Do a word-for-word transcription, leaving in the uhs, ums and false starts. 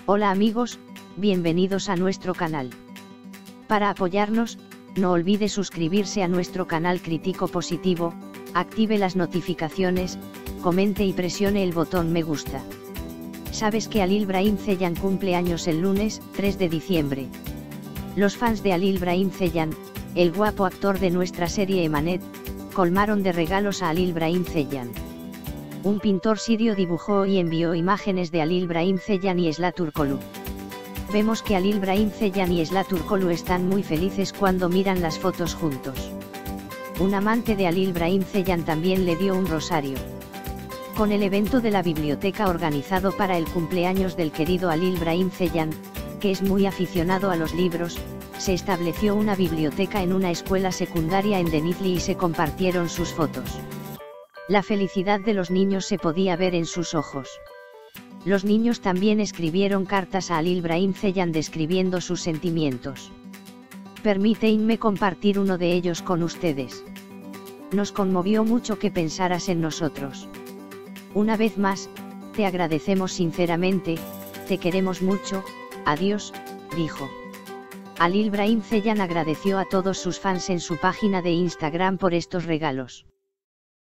Hola amigos, bienvenidos a nuestro canal. Para apoyarnos, no olvide suscribirse a nuestro canal Crítico Positivo, active las notificaciones, comente y presione el botón me gusta. ¿Sabes que Halil Brahim Ceylan cumple años el lunes, tres de diciembre? Los fans de Halil Brahim Ceylan, el guapo actor de nuestra serie Emanet, colmaron de regalos a Halil Brahim Ceylan. Un pintor sirio dibujó y envió imágenes de Halil Brahim Ceylan y Esla Turkoglu. Vemos que Halil Brahim Ceylan y Esla Turkoglu están muy felices cuando miran las fotos juntos. Un amante de Halil Brahim Ceylan también le dio un rosario. Con el evento de la biblioteca organizado para el cumpleaños del querido Halil Brahim Ceylan, que es muy aficionado a los libros, se estableció una biblioteca en una escuela secundaria en Denizli y se compartieron sus fotos. La felicidad de los niños se podía ver en sus ojos. Los niños también escribieron cartas a Halil Brahim Ceylan describiendo sus sentimientos. Permíteme compartir uno de ellos con ustedes. Nos conmovió mucho que pensaras en nosotros. Una vez más, te agradecemos sinceramente, te queremos mucho, adiós, dijo. Halil Brahim Ceylan agradeció a todos sus fans en su página de Instagram por estos regalos.